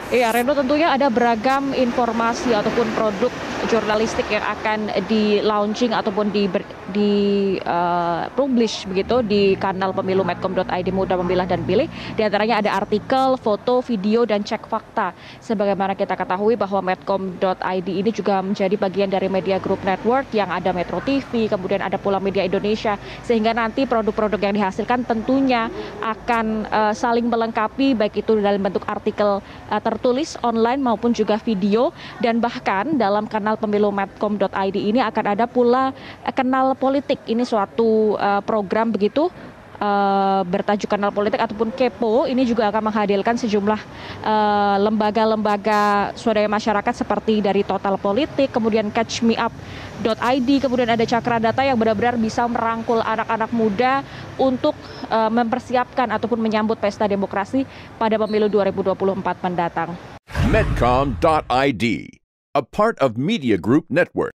Iya, Reno, tentunya ada beragam informasi ataupun produk jurnalistik yang akan di launching ataupun publish begitu di kanal pemilu medcom.id Mudah Memilah dan Pilih. Di antaranya ada artikel, foto, video, dan cek fakta. Sebagaimana kita ketahui bahwa medcom.id ini juga menjadi bagian dari Media Group Network yang ada Metro TV, kemudian ada pula Media Indonesia, sehingga nanti produk-produk yang dihasilkan tentunya akan saling melengkapi, baik itu dalam bentuk artikel tertulis online maupun juga video, dan bahkan dalam kanal pemilu medcom.id ini akan ada pula kanal politik. Ini suatu program begitu bertajuk kanal politik ataupun Kepo. Ini juga akan menghadirkan sejumlah lembaga-lembaga swadaya masyarakat seperti dari Total Politik, kemudian catchmeup.id, kemudian ada Cakra Data yang benar-benar bisa merangkul anak-anak muda untuk mempersiapkan ataupun menyambut pesta demokrasi pada pemilu 2024 mendatang. Medcom.id, a part of Media Group Network.